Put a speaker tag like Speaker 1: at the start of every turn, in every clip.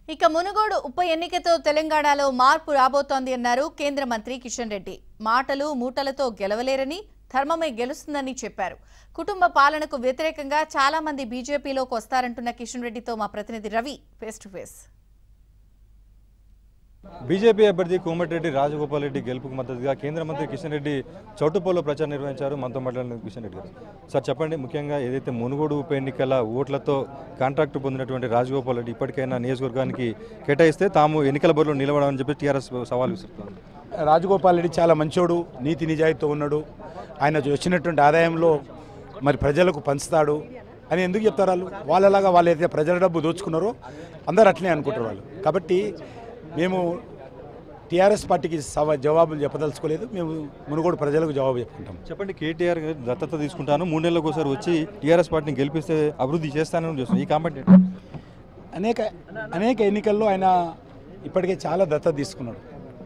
Speaker 1: ఇక మునుగోడు ఉప ఎన్నికతో తెలంగాణలో మార్పు రాబోతోంది అన్నారు కేంద్ర మంత్రి కిషన్ రెడ్డి. మాటలు మూటలతో గెలవలేరని, ధర్మమే గెలుస్తుందని చెప్పారు. కుటుంబ పాలనకు వ్యతిరేకంగా చాలా మంది బీజేపీలోకి వస్తారంటున్న కిషన్ రెడ్డితో మా ప్రతినిధి Ravi face to face.
Speaker 2: BJP అభ్యర్థి కోమటిరెడ్డి రాజగోపాల్ రెడ్డి గెలుపుకు మద్దతుగా కేంద్ర మంత్రి కిషన్ రెడ్డి చౌటుప్పల్లో ప్రచారం నిర్వహించారు. మనతో మాట్లాడిన కిషన్ రెడ్డి గారు, సార్ చెప్పండి, ముఖ్యంగా ఏదైతే మునుగోడు ఉప ఎన్నికల ఓట్లతో కాంట్రాక్టు పొందినటువంటి రాజగోపాల్ రెడ్డి ఇప్పటికైనా నియోజకవర్గానికి కేటాయిస్తే తాము ఎన్నికల బరిలో నిలబడమని చెప్పి టీఆర్ఎస్ సవాల్ విసురుతోంది.
Speaker 3: రాజగోపాల్ రెడ్డి చాలా మంచోడు, నీతి నిజాయితీతో ఉన్నాడు. ఆయన వచ్చినటువంటి ఆదాయంలో మరి ప్రజలకు పంచుతాడు అని ఎందుకు చెప్తారు వాళ్ళు? వాళ్ళలాగా వాళ్ళు అయితే ప్రజల డబ్బు దోచుకున్నారో అందరూ అట్లనే అనుకుంటారు వాళ్ళు. కాబట్టి మేము టీఆర్ఎస్ పార్టీకి జవాబులు చెప్పదలుచుకోలేదు. మేము మునుగోడు ప్రజలకు జవాబు చెప్పుకుంటాం.
Speaker 2: చెప్పండి, కేటీఆర్ దత్తత తీసుకుంటాను, 3 నెలలకు ఒకసారి వచ్చి టీఆర్ఎస్ పార్టీని గెలిపిస్తే అభివృద్ధి చేస్తానని చూస్తున్నాం. ఈ కామెంట్
Speaker 3: అనేక ఎన్నికల్లో ఆయన ఇప్పటికే చాలా దత్తత తీసుకున్నాడు.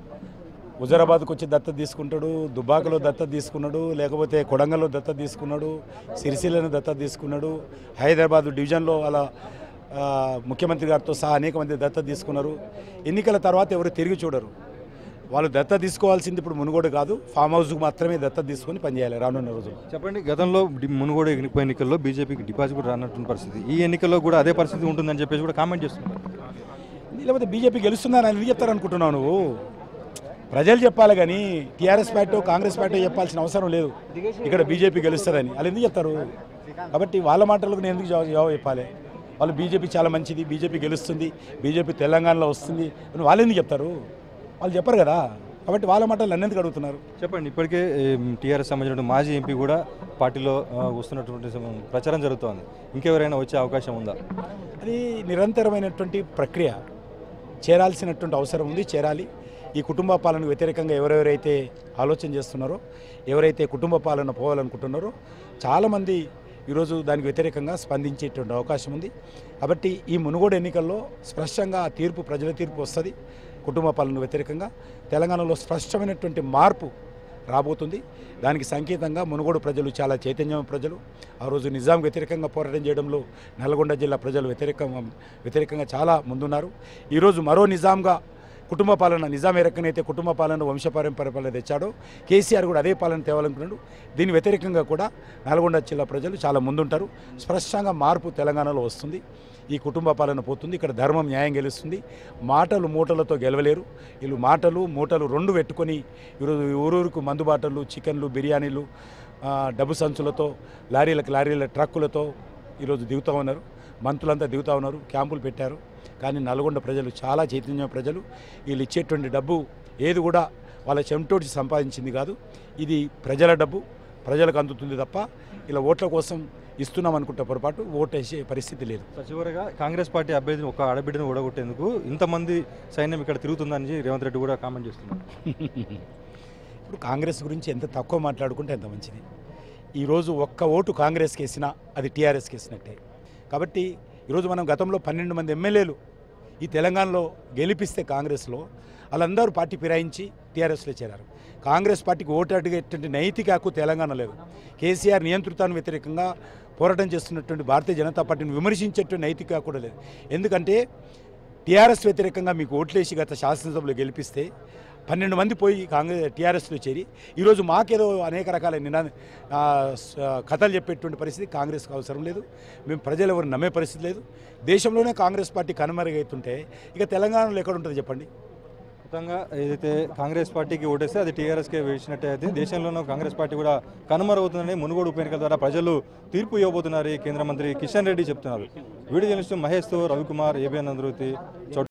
Speaker 3: హుజరాబాద్కు వచ్చి దత్తత తీసుకుంటాడు, దుబ్బాకలో దత్తత తీసుకున్నాడు, లేకపోతే కొడంగల్లో దత్తత తీసుకున్నాడు, సిరిసిల్లను దత్తత తీసుకున్నాడు, హైదరాబాద్ డివిజన్లో వాళ్ళ ముఖ్యమంత్రి గారితో సహా అనేక మంది దత్తత తీసుకున్నారు. ఎన్నికల తర్వాత ఎవరు తిరిగి చూడరు. వాళ్ళు దత్తత తీసుకోవాల్సింది ఇప్పుడు మునుగోడు కాదు, ఫామ్ హౌస్కు మాత్రమే దత్తత తీసుకొని పనిచేయాలి రానున్న రోజులు.
Speaker 2: చెప్పండి, గతంలో మునుగోడు ఎన్నికల్లో బీజేపీకి డిపాజిట్ కూడా రానటువంటి పరిస్థితి, ఈ ఎన్నికల్లో కూడా అదే పరిస్థితి ఉంటుందని చెప్పేసి కూడా కామెంట్ చేస్తున్నారు.
Speaker 3: లేకపోతే బీజేపీ గెలుస్తుందని ఎందుకు చెప్తారనుకుంటున్నావు నువ్వు? ప్రజలు చెప్పాలి కానీ టీఆర్ఎస్ పార్టీ కాంగ్రెస్ పార్టీ చెప్పాల్సిన అవసరం లేదు ఇక్కడ బీజేపీ గెలుస్తుందని. వాళ్ళు ఎందుకు చెప్తారు? కాబట్టి వాళ్ళ మాటలకు నేను ఎందుకు జవాబు చెప్పాలి? వాళ్ళు బీజేపీ చాలా మంచిది, బీజేపీ గెలుస్తుంది, బీజేపీ తెలంగాణలో వస్తుంది అని వాళ్ళు ఎందుకు చెప్తారు? వాళ్ళు చెప్పరు కదా. కాబట్టి వాళ్ళ మాటలు నన్ను ఎందుకు అడుగుతున్నారు?
Speaker 2: చెప్పండి, ఇప్పటికే టీఆర్ఎస్ సంబంధించిన మాజీ ఎంపీ కూడా పార్టీలో వస్తున్నటువంటి ప్రచారం జరుగుతోంది. ఇంకెవరైనా వచ్చే అవకాశం ఉందా?
Speaker 3: అది నిరంతరమైనటువంటి ప్రక్రియ, చేరాల్సినటువంటి అవసరం ఉంది, చేరాలి. ఈ కుటుంబ పాలనకు వ్యతిరేకంగా ఎవరెవరైతే ఆలోచన చేస్తున్నారో, ఎవరైతే కుటుంబ పాలన పోవాలనుకుంటున్నారో చాలామంది ఈరోజు దానికి వ్యతిరేకంగా స్పందించేటువంటి అవకాశం ఉంది. కాబట్టి ఈ మునుగోడు ఎన్నికల్లో స్పష్టంగా ఆ తీర్పు, ప్రజల తీర్పు వస్తుంది. కుటుంబ పాలన వ్యతిరేకంగా తెలంగాణలో స్పష్టమైనటువంటి మార్పు రాబోతుంది. దానికి సంకేతంగా మునుగోడు ప్రజలు చాలా చైతన్యమైన ప్రజలు. ఆ రోజు నిజాం వ్యతిరేకంగా పోరాటం చేయడంలో నల్గొండ జిల్లా ప్రజలు వ్యతిరేకంగా చాలా ముందున్నారు. ఈరోజు మరో నిజాంగా కుటుంబ పాలన, నిజాం ఏ రకంగా అయితే కుటుంబ పాలన వంశపారంపర్య పాలన తెచ్చాడో కేసీఆర్ కూడా అదే పాలన తేవాలనుకున్నాడు. దీని వ్యతిరేకంగా కూడా నల్గొండ జిల్లా ప్రజలు చాలా ముందుంటారు. స్పష్టంగా మార్పు తెలంగాణలో వస్తుంది. ఈ కుటుంబ పాలన పోతుంది. ఇక్కడ ధర్మం, న్యాయం గెలుస్తుంది. మాటలు మూటలతో గెలవలేరు. వీళ్ళు మాటలు మూటలు 2 పెట్టుకొని ఈరోజు ఊరూరుకు మందు బాటలు, చికెన్లు, బిర్యానీలు, డబ్బు సంచులతో, లారీల ట్రక్కులతో ఈరోజు దిగుతూ ఉన్నారు. మంత్రులంతా దిగుతూ ఉన్నారు, క్యాంపులు పెట్టారు. కానీ నల్గొండ ప్రజలు చాలా చైతన్య ప్రజలు. వీళ్ళు ఇచ్చేటువంటి డబ్బు ఏది కూడా వాళ్ళ చెమటోటి సంపాదించింది కాదు. ఇది ప్రజల డబ్బు, ప్రజలకు అందుతుంది తప్ప ఇలా ఓట్ల కోసం ఇస్తున్నాం అనుకుంటే పొరపాటు ఓటు వేసే పరిస్థితి లేదు.
Speaker 2: చివరగా కాంగ్రెస్ పార్టీ అభ్యర్థిని ఒక ఆడబిడ్డను ఓడగొట్టేందుకు ఇంతమంది సైన్యం ఇక్కడ తిరుగుతుందని రేవంత్ రెడ్డి కూడా కామెంట్ చేస్తున్నారు.
Speaker 3: ఇప్పుడు కాంగ్రెస్ గురించి ఎంత తక్కువ మాట్లాడుకుంటే ఎంత మంచిది. ఈరోజు ఒక్క ఓటు కాంగ్రెస్కి వేసినా అది టీఆర్ఎస్కి వేసినట్టే. కాబట్టి ఈరోజు మనం గతంలో 12 మంది ఎమ్మెల్యేలు ఈ తెలంగాణలో గెలిపిస్తే కాంగ్రెస్లో వాళ్ళందరూ పార్టీ ఫిరాయించి టీఆర్ఎస్లో చేరారు. కాంగ్రెస్ పార్టీకి ఓటు అడిగేటువంటి నైతిక హక్కు తెలంగాణ లేదు. కేసీఆర్ నియంతృత్వానికి వ్యతిరేకంగా పోరాటం చేస్తున్నటువంటి భారతీయ జనతా పార్టీని విమర్శించేటువంటి నైతిక హక్కు కూడా లేదు. ఎందుకంటే టీఆర్ఎస్ వ్యతిరేకంగా మీకు ఓట్లేసి గత శాసనసభలో గెలిపిస్తే 12 మంది పోయి టీఆర్ఎస్లో చేరి ఈరోజు మాకేదో అనేక రకాల కథలు చెప్పేటువంటి పరిస్థితి కాంగ్రెస్కి అవసరం లేదు. మేము ప్రజలు ఎవరు నమ్మే పరిస్థితి లేదు. దేశంలోనే కాంగ్రెస్ పార్టీ కనుమరుగైతుంటే ఇక తెలంగాణలో ఎక్కడ ఉంటుంది చెప్పండి?
Speaker 2: మొత్తంగా ఏదైతే కాంగ్రెస్ పార్టీకి ఓటేస్తే అది టీఆర్ఎస్కే వేసినట్టే అయితే దేశంలోనూ కాంగ్రెస్ పార్టీ కూడా కనుమరుగవుతుందని మునుగోడు ఉప ఎన్నికల ద్వారా ప్రజలు తీర్పు ఇవ్వబోతున్నారు కేంద్ర మంత్రి కిషన్ రెడ్డి చెప్తున్నారు. వీడియో జర్నలిస్టు మహేష్తో రవికుమార్, ఏబిఎన్ అందరూతి.